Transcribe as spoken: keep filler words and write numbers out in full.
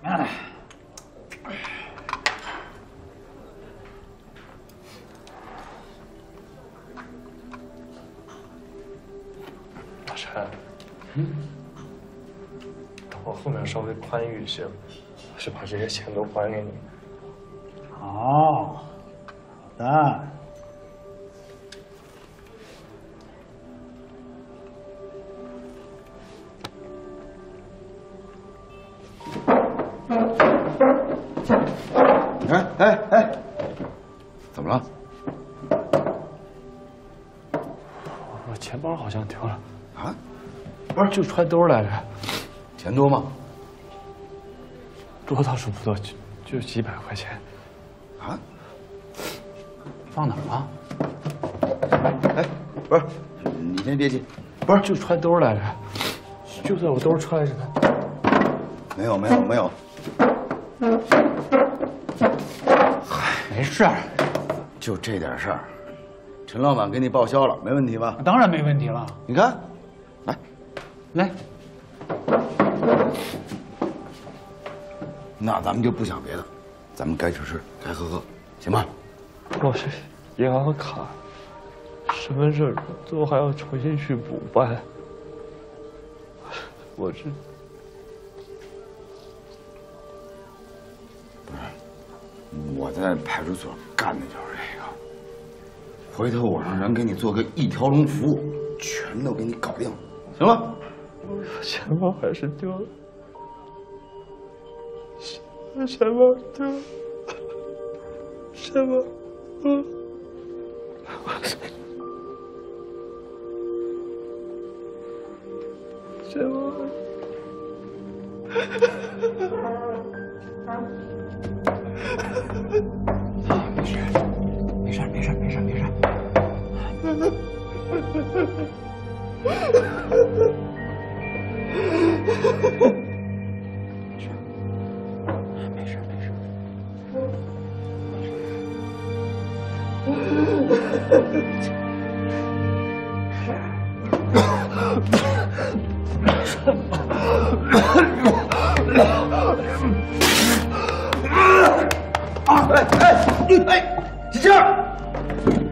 哎， 老陈，嗯，等我后面稍微宽裕一些，我就把这些钱都还给你。 好，好的。 哎哎哎，怎么了？ 我钱包好像丢了。 啊？ 不是，就揣兜来着。 钱多吗？ 多倒是不多，就就几百块钱。 啊？ 放哪儿了？ 哎，不是，你先别急。 不是，就揣兜来着，就在我兜揣着呢。 没有没有没有。 没事儿， 就这点事儿，陈老板给你报销了，没问题吧？ 当然没问题了。 你看，来， 来， 那咱们就不想别的，咱们该吃吃，该喝喝，行吧？ 我这银行卡、身份证都还要重新去补办，我这。 我在派出所干的就是这个，回头我让人给你做个一条龙服务，全都给你搞定，行吗？ 钱包还是丢了，钱包丢了，钱包丢了，钱包。 没事，没事，没事，没事，没事。没事，没事， 哎哎哎，几件？